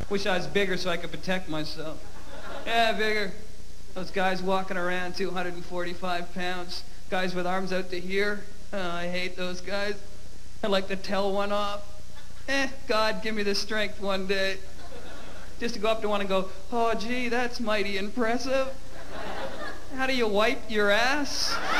Wish I was bigger so I could protect myself. Yeah, bigger. Those guys walking around, 245 pounds. Guys with arms out to here. Oh, I hate those guys. I'd like to tell one off. God, give me the strength one day. Just to go up to one and go, oh, gee, that's mighty impressive. How do you wipe your ass?